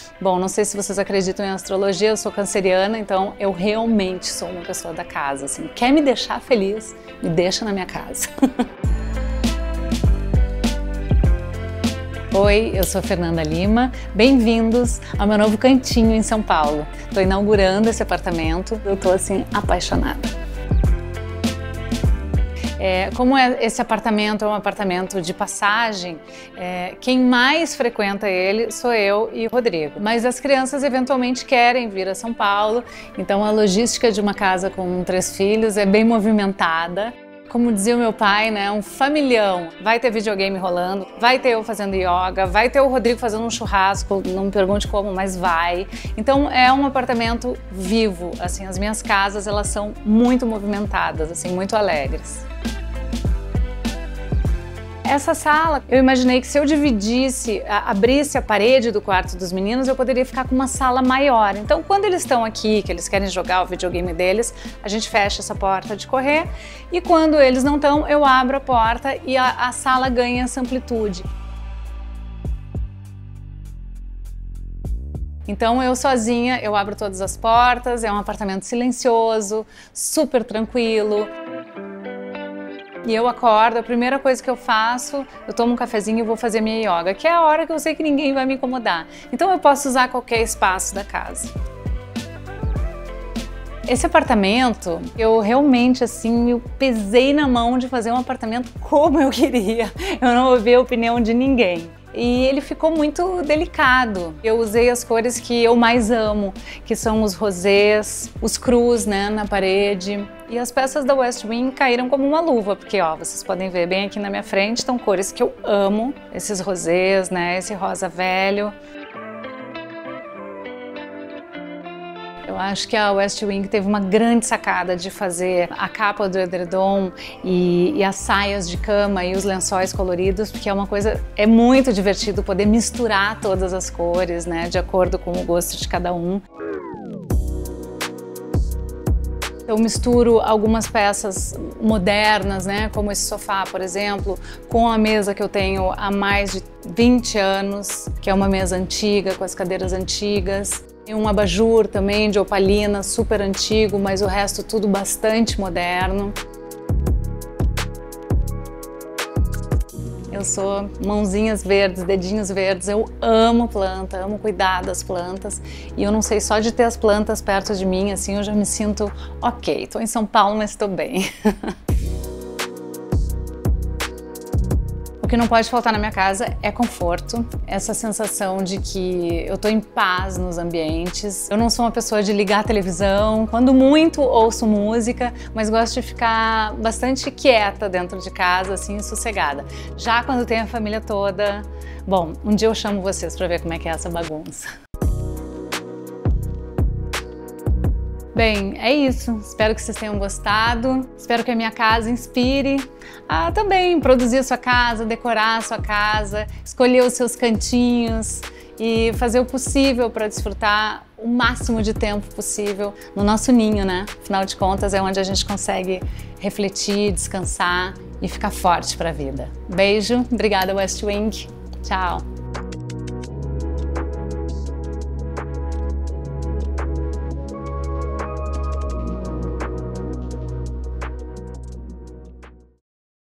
Bom, não sei se vocês acreditam em astrologia, eu sou canceriana, então eu realmente sou uma pessoa da casa, assim. Quer me deixar feliz? Me deixa na minha casa. Oi, eu sou Fernanda Lima, bem-vindos ao meu novo cantinho em São Paulo. Estou inaugurando esse apartamento, eu estou assim apaixonada. Como esse apartamento é um apartamento de passagem, quem mais frequenta ele sou eu e o Rodrigo. Mas as crianças eventualmente querem vir a São Paulo, então a logística de uma casa com 3 filhos é bem movimentada. Como dizia o meu pai, né, um familhão. Vai ter videogame rolando, vai ter eu fazendo yoga, vai ter o Rodrigo fazendo um churrasco, não me pergunte como, mas vai. Então é um apartamento vivo, assim, as minhas casas elas são muito movimentadas, assim, muito alegres. Essa sala, eu imaginei que se eu dividisse, abrisse a parede do quarto dos meninos, eu poderia ficar com uma sala maior. Então, quando eles estão aqui, que eles querem jogar o videogame deles, a gente fecha essa porta de correr e quando eles não estão, eu abro a porta e a sala ganha essa amplitude. Então eu sozinha, eu abro todas as portas, é um apartamento silencioso, super tranquilo. E eu acordo, a primeira coisa que eu faço, eu tomo um cafezinho e vou fazer minha yoga, que é a hora que eu sei que ninguém vai me incomodar. Então eu posso usar qualquer espaço da casa. Esse apartamento, eu realmente assim, eu pesei na mão de fazer um apartamento como eu queria. Eu não ouvi a opinião de ninguém. E ele ficou muito delicado. Eu usei as cores que eu mais amo, que são os rosés, os crus, né, na parede. E as peças da West Wing caíram como uma luva, porque ó, vocês podem ver bem aqui na minha frente, estão cores que eu amo, esses rosés, né, esse rosa velho. Eu acho que a West Wing teve uma grande sacada de fazer a capa do edredom e as saias de cama e os lençóis coloridos, porque é uma coisa, é muito divertido poder misturar todas as cores, né, de acordo com o gosto de cada um. Eu misturo algumas peças modernas, né, como esse sofá, por exemplo, com a mesa que eu tenho há mais de 20 anos, que é uma mesa antiga, com as cadeiras antigas. Tem um abajur também de opalina, super antigo, mas o resto tudo bastante moderno. Eu sou mãozinhas verdes, dedinhos verdes, eu amo planta, amo cuidar das plantas e eu não sei, só de ter as plantas perto de mim, assim, eu já me sinto ok, estou em São Paulo, mas estou bem. O que não pode faltar na minha casa é conforto, essa sensação de que eu tô em paz nos ambientes. Eu não sou uma pessoa de ligar a televisão, quando muito ouço música, mas gosto de ficar bastante quieta dentro de casa, assim, sossegada. Já quando tem a família toda, bom, um dia eu chamo vocês para ver como é que é essa bagunça. Bem, é isso. Espero que vocês tenham gostado. Espero que a minha casa inspire a também produzir a sua casa, decorar a sua casa, escolher os seus cantinhos e fazer o possível para desfrutar o máximo de tempo possível no nosso ninho, né? Afinal de contas, é onde a gente consegue refletir, descansar e ficar forte para a vida. Beijo, obrigada West Wing. Tchau.